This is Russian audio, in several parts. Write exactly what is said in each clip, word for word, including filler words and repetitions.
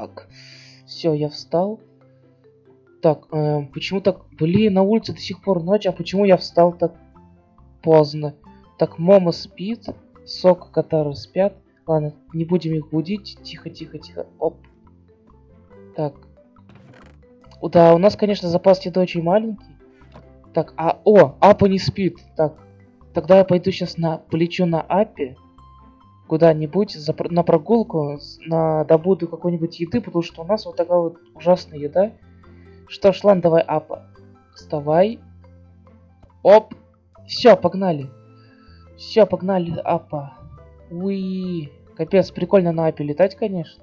Так, все, я встал. Так, э, почему так... Блин, на улице до сих пор ночь, а почему я встал так поздно? Так, Момо спит, Сок, Катара спят. Ладно, не будем их будить. Тихо, тихо, тихо. Оп. Так. Да, у нас, конечно, запас еды очень маленький. Так, а... О, Апа не спит. Так, тогда я пойду сейчас на... Полечу на Апе. Куда-нибудь за... на прогулку. На... Добуду какой-нибудь еды, потому что у нас вот такая вот ужасная еда. Что ж, ладно, давай, Апа. Вставай. Оп. Все, погнали. Все, погнали, Апа. Уи. Капец, прикольно на Апе летать, конечно.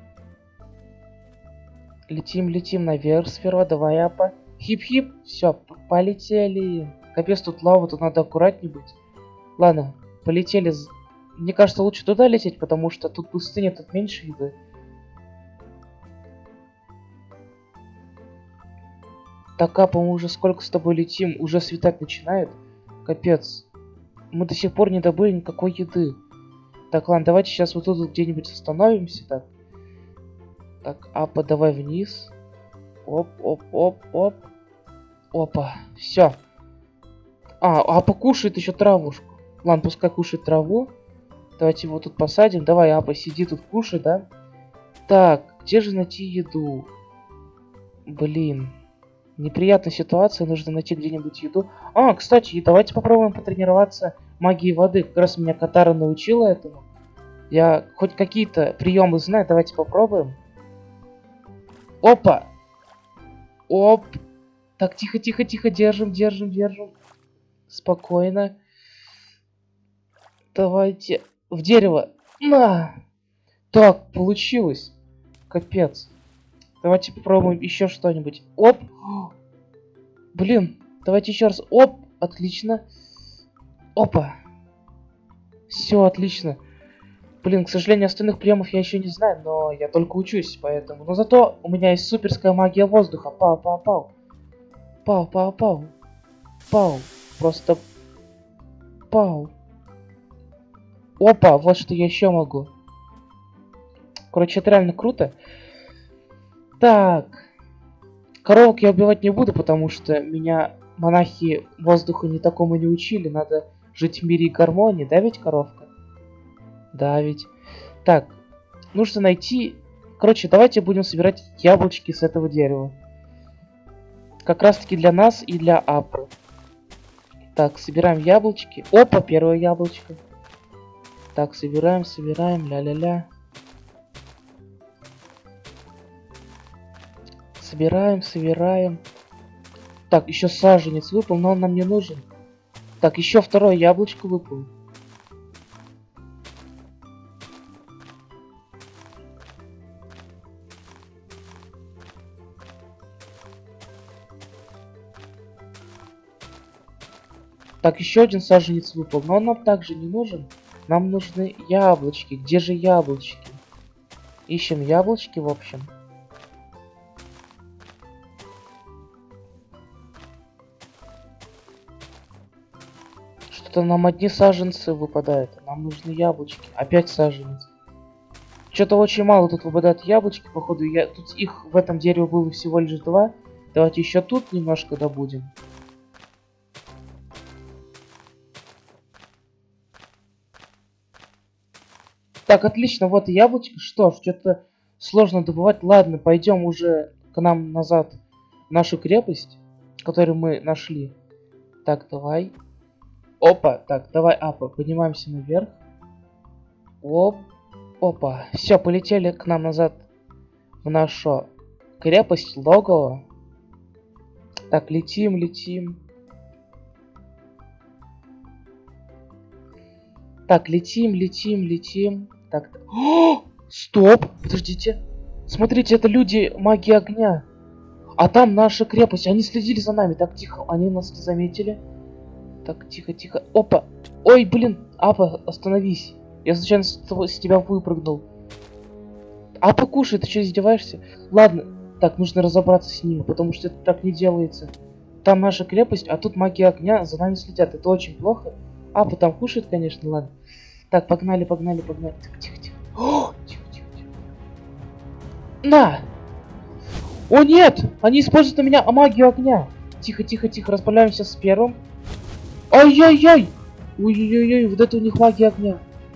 Летим, летим наверх сперва. Давай, Апа. Хип-хип. Все, полетели. Капец, тут лава, тут надо аккуратней быть. Ладно, полетели. Мне кажется, лучше туда лететь, потому что тут пустыня, тут меньше еды. Так, Апа, мы уже сколько с тобой летим? Уже светать начинает. Капец. Мы до сих пор не добыли никакой еды. Так, ладно, давайте сейчас вот тут где-нибудь остановимся. Так, так, Апа, давай вниз. Оп, оп, оп, оп. Опа, все. А, Апа кушает еще травушку. Ладно, пускай кушает траву. Давайте его тут посадим. Давай, Апа, сиди тут, кушай, да? Так, где же найти еду? Блин. Неприятная ситуация, нужно найти где-нибудь еду. А, кстати, давайте попробуем потренироваться магией воды. Как раз меня Катара научила этому. Я хоть какие-то приемы знаю, давайте попробуем. Опа! Оп! Так, тихо, тихо, тихо, держим, держим, держим. Спокойно. Давайте в дерево. На! Так, получилось. Капец. Давайте попробуем еще что-нибудь. Оп! Блин, давайте еще раз. Оп! Отлично. Опа! Все, отлично. Блин, к сожалению, остальных приемов я еще не знаю, но я только учусь, поэтому. Но зато у меня есть суперская магия воздуха. Пау, пау, пау. Пау, пау, пау. Пау. Просто... Пау. Опа, вот что я еще могу. Короче, это реально круто. Так. Коровок я убивать не буду, потому что меня монахи воздуха не такому не учили. Надо жить в мире и гармонии. Да ведь, коровка? Да ведь. Так. Нужно найти... Короче, давайте будем собирать яблочки с этого дерева. Как раз таки для нас и для Апы. Так, собираем яблочки. Опа, первое яблочко. Так, собираем, собираем. Ля-ля-ля. Собираем, собираем. Так, еще саженец выпал, но он нам не нужен. Так, еще второе яблочко выпало. Так, еще один саженец выпал, но он нам также не нужен. Нам нужны яблочки. Где же яблочки? Ищем яблочки, в общем. Что-то нам одни саженцы выпадают. Нам нужны яблочки. Опять саженец. Что-то очень мало тут выпадает яблочки, походу. Я... Тут их в этом дереве было всего лишь два. Давайте еще тут немножко добудем. Так, отлично, вот и яблочко. Что ж, что-то сложно добывать. Ладно, пойдем уже к нам назад в нашу крепость, которую мы нашли. Так, давай. Опа, так, давай, Апа, поднимаемся наверх. Оп, опа. Все, полетели к нам назад в нашу крепость, логово. Так, летим, летим. Так, летим, летим, летим. Так, о, стоп, подождите. Смотрите, это люди магии огня. А там наша крепость, они следили за нами. Так, тихо, они нас не заметили. Так, тихо, тихо. Опа. Ой, блин, Апа, остановись. Я случайно с, с тебя выпрыгнул. Апа, кушай, ты что, издеваешься? Ладно, так, нужно разобраться с ними, потому что это так не делается. Там наша крепость, а тут магия огня, за нами следят. Это очень плохо. Апа там кушает, конечно, ладно. Так, погнали, погнали, погнали. Так, тихо, тихо. О, тихо, тихо, тихо. На! О нет! Они используют на меня магию огня. Тихо, тихо, тихо, расправляемся с первым. Ай-яй-яй! Ой-ой-ой, вот это у них магия огня.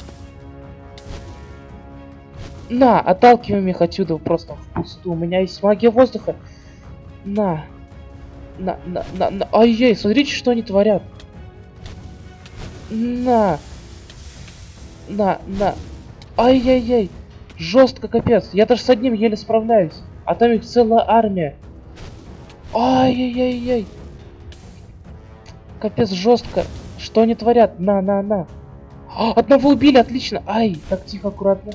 На, отталкиваем их отсюда просто впустую. У меня есть магия воздуха. На. На, на, на, на. Ай-яй, смотрите, что они творят. На. На, на. Ай-яй-яй. Жестко, капец. Я даже с одним еле справляюсь. А там их целая армия. Ай-яй-яй-яй. Капец, жестко. Что они творят? На, на, на. А, одного убили, отлично. Ай, так тихо, аккуратно.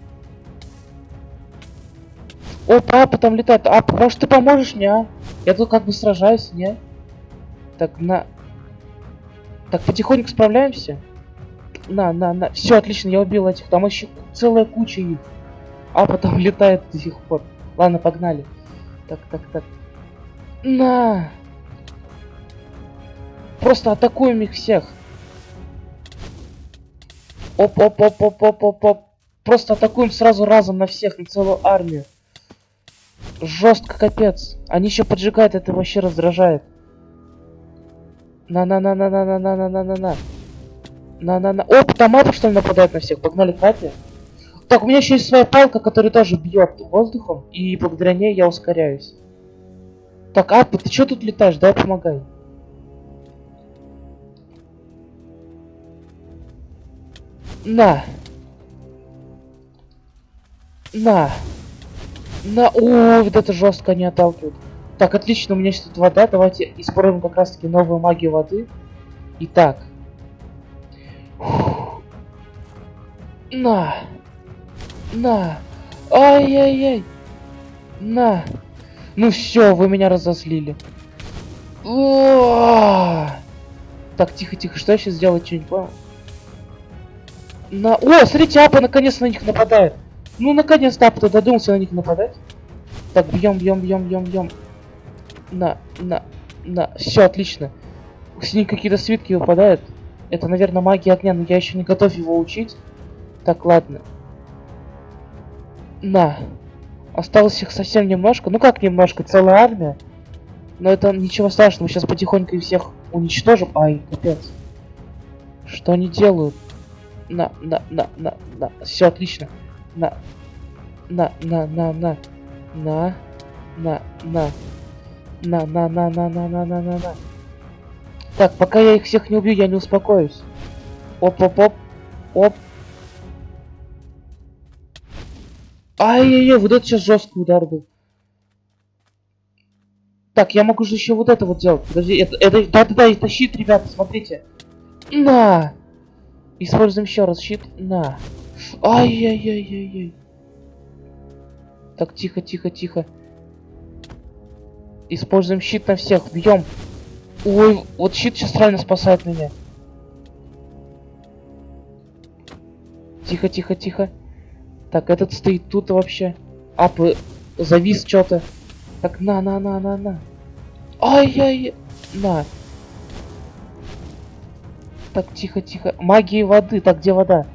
О, папа там летает. А, может ты поможешь мне, а? Я тут как бы сражаюсь, не? Так, на. Так, потихоньку справляемся. На, на, на. Все, отлично, я убил этих. Там еще целая куча их. А потом летает до сих пор. Ладно, погнали. Так, так, так. На. Просто атакуем их всех. Оп, оп, оп, оп, оп, оп, оп. Просто атакуем сразу разом на всех, на целую армию. Жестко, капец. Они еще поджигают, это вообще раздражает. На-на-на-на-на-на-на-на-на-на. На-на-на. Оп, там апа что ли нападает на всех? Погнали к апе. Так, у меня еще есть своя палка, которая тоже бьет воздухом. И благодаря ней я ускоряюсь. Так, апа, ты что тут летаешь? Дай помогай. На. На. На. О, вот это жестко они отталкивают. Так, отлично, у меня есть тут вода. Давайте испробуем как раз таки новую магию воды. Итак. На. На. Ай-яй-яй. На. Ну все, вы меня разозлили. О-о-о! Так, тихо-тихо, что я сейчас сделать, что не понял? На... О, смотрите, апа наконец на них нападает. Ну, наконец-то апа додумался на них нападать. Так, бьем, бьем, бьем, бьем, бьем. На, на, на. Все, отлично. С них какие-то свитки выпадают. Это, наверное, магия огня, но я еще не готов его учить. Так, ладно. На. Осталось их совсем немножко. Ну как немножко, целая армия. Но это ничего страшного, мы сейчас потихоньку их всех уничтожим. Ай, капец. Что они делают? На, на, на, на, на. Все, отлично. На. На, на, на, на. На. На, на. На, на, на, на, на, на, на, на, на. Так, пока я их всех не убью, я не успокоюсь. Оп-оп-оп. Оп. Ай-яй-яй, вот это сейчас жесткий удар был. Так, я могу же еще вот это вот делать. Подожди, это, это, да-да-да, это щит, ребята, смотрите. На! Используем еще раз щит. На. Ай-яй-яй-яй-яй. Так, тихо, тихо, тихо. Используем щит на всех, бьем. Ой, вот щит сейчас реально спасает меня. Тихо, тихо, тихо. Так, этот стоит тут вообще. Ап, завис что-то. Так, на, на, на, на, на. Ай-яй, на. Так, тихо, тихо. Магии воды. Так, где вода?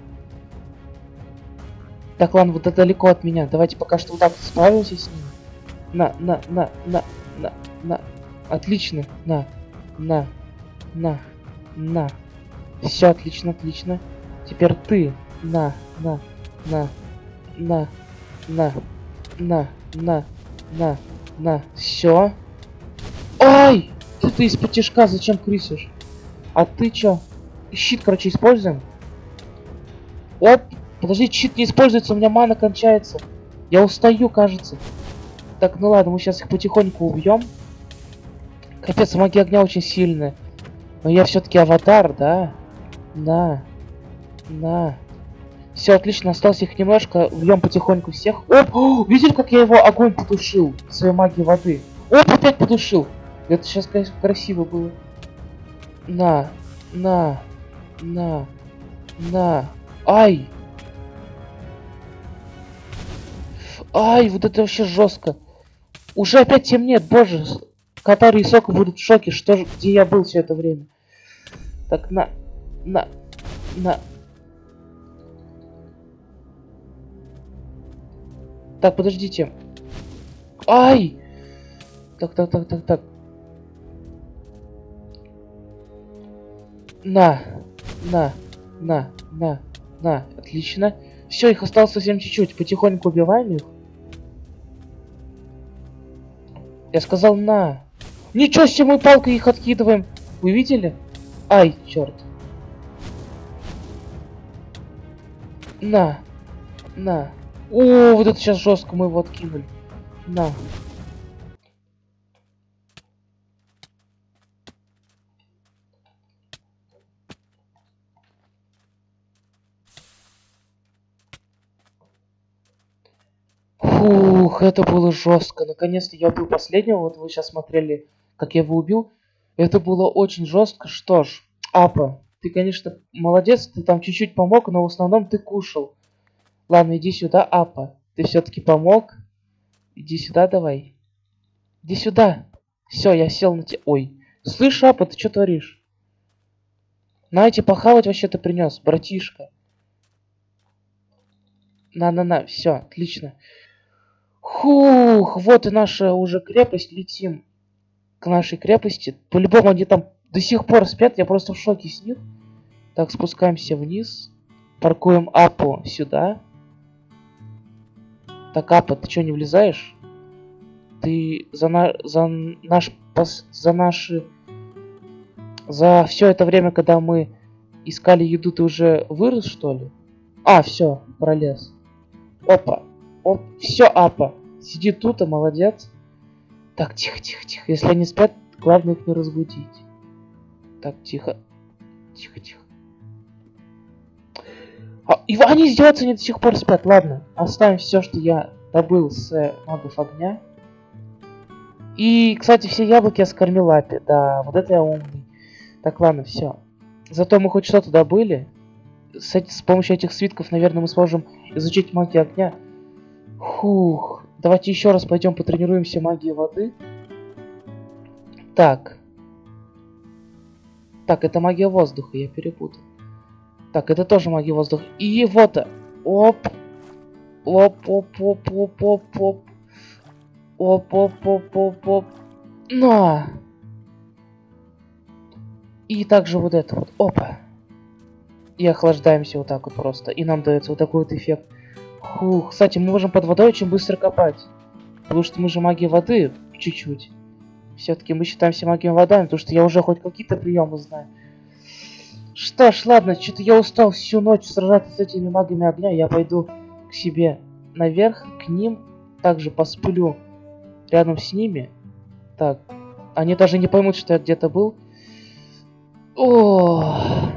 Так, ладно, вот это далеко от меня. Давайте пока что вот так справимся с ним. На, на, на, на, на, на. Отлично. На, на, на, на. Все, отлично, отлично. Теперь ты. На, на, на, на, на, на, на, на, на. Все. Ай! Ты, ты из-под тяжка зачем крысишь? А ты чё? Щит, короче, используем. Оп! Подожди, щит не используется, у меня мана кончается. Я устаю, кажется. Так, ну ладно, мы сейчас их потихоньку убьем. Капец, магия огня очень сильная. Но я все-таки аватар, да? Да. Да. Все, отлично, осталось их немножко. Убьем потихоньку всех. Оп! О, видели, как я его огонь потушил? Своей магией воды. Оп, опять потушил. Это сейчас, конечно, красиво было. На. На. На. На. Ай! Ай, вот это вообще жестко. Уже опять темнеет, боже. Катары и Сока будут в шоке, что же, где я был все это время. Так, на, на, на. Так, подождите. Ай! Так, так, так, так, так. На, на, на, на, на. Отлично. Все, их осталось совсем чуть-чуть. Потихоньку убиваем их. Я сказал на. Ничего себе, мы палкой их откидываем. Вы видели? Ай, черт. На. На. О, вот это сейчас жестко мы его откинули. На. Фух, это было жестко. Наконец-то я убил последнего. Вот вы сейчас смотрели, как я его убил. Это было очень жестко. Что ж, Апа, ты, конечно, молодец, ты там чуть-чуть помог, но в основном ты кушал. Ладно, иди сюда, Апа. Ты все-таки помог. Иди сюда, давай. Иди сюда. Все, я сел на тебя. Ой. Слышь, Апа, ты что творишь? Знаете, похавать вообще-то принес, братишка. На-на-на, все, отлично. Хух, вот и наша уже крепость, летим к нашей крепости. По-любому они там до сих пор спят, я просто в шоке с них. Так, спускаемся вниз. Паркуем Апу сюда. Так, Апа, ты что, не влезаешь? Ты за, на... за наш... Пос... за наши... За все это время, когда мы искали еду, ты уже вырос, что ли? А, все, пролез. Опа. Оп, все, Апа. Сиди тут, а молодец. Так, тихо, тихо, тихо. Если они спят, главное их не разбудить. Так, тихо. Тихо, тихо. А, и они издеваются, они до сих пор спят. Ладно, оставим все, что я добыл с э, магов огня. И, кстати, все яблоки я скормил Апе. Да, вот это я умный. Так, ладно, все. Зато мы хоть что-то добыли. С, с помощью этих свитков, наверное, мы сможем изучить магию огня. Фух. Давайте еще раз пойдем потренируемся магии воды. Так. Так, это магия воздуха, я перепутал. Так, это тоже магия воздуха. И вот. Оп. Оп, оп, оп, оп, оп, оп. Оп, оп, оп, оп, оп. На. И также вот это вот. Опа. И охлаждаемся вот так вот просто. И нам дается вот такой вот эффект. Фух, кстати, мы можем под водой очень быстро копать. Потому что мы же магия воды чуть-чуть. Все-таки мы считаемся магией водами, потому что я уже хоть какие-то приемы знаю. Что ж, ладно, что-то я устал всю ночь сражаться с этими магами огня. Я пойду к себе наверх, к ним. Также посплю рядом с ними. Так, они даже не поймут, что я где-то был. О.